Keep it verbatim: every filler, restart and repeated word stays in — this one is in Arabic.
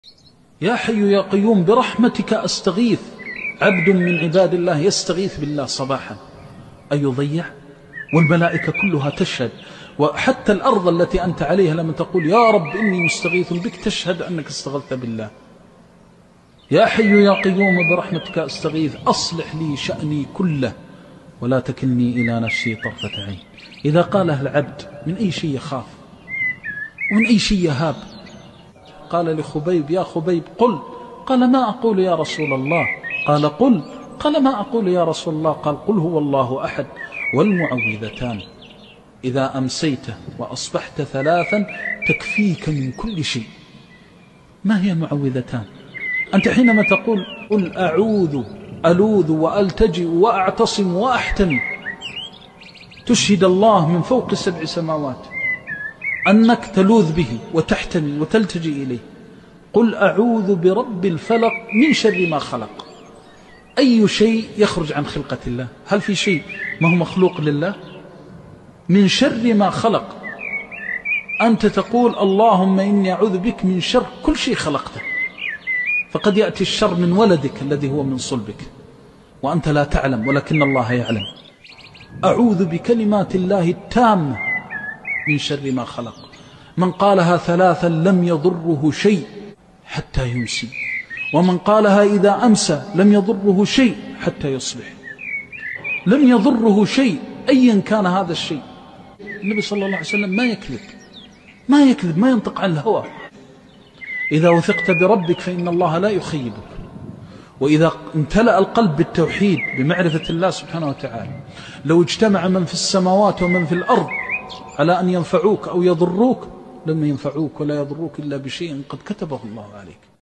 يا حي يا قيوم برحمتك أستغيث. عبد من عباد الله يستغيث بالله صباحا، أيضيع؟ والملائكة كلها تشهد، وحتى الأرض التي أنت عليها لما تقول يا رب إني مستغيث بك تشهد أنك استغثت بالله. يا حي يا قيوم برحمتك أستغيث أصلح لي شأني كله ولا تكلني إلى نفسي طرفة عين. إذا قاله العبد من أي شيء يخاف ومن أي شيء يهاب. قال لخبيب يا خبيب قل، قال ما أقول يا رسول الله؟ قال قل، قال ما أقول يا رسول الله؟ قال قل هو الله أحد والمعوذتان إذا أمسيت وأصبحت ثلاثا تكفيك من كل شيء. ما هي المعوذتان؟ أنت حينما تقول قل أعوذ ألوذ وألتجئ وأعتصم وأحتمي تشهد الله من فوق سبع سماوات أنك تلوذ به وتحتمي وتلتجئ إليه. قل أعوذ برب الفلق من شر ما خلق. أي شيء يخرج عن خلقة الله؟ هل في شيء ما هو مخلوق لله؟ من شر ما خلق. أنت تقول اللهم إني أعوذ بك من شر كل شيء خلقته، فقد يأتي الشر من ولدك الذي هو من صلبك وأنت لا تعلم ولكن الله يعلم. أعوذ بكلمات الله التامة من شر ما خلق. من قالها ثلاثا لم يضره شيء حتى يمسي، ومن قالها إذا أمسى لم يضره شيء حتى يصبح. لم يضره شيء أيا كان هذا الشيء. النبي صلى الله عليه وسلم ما يكذب، ما يكذب، ما ينطق عن الهوى. إذا وثقت بربك فإن الله لا يخيبك. وإذا امتلأ القلب بالتوحيد بمعرفة الله سبحانه وتعالى، لو اجتمع من في السماوات ومن في الأرض على أن ينفعوك أو يضروك لم ينفعوك ولا يضروك إلا بشيء قد كتبه الله عليك.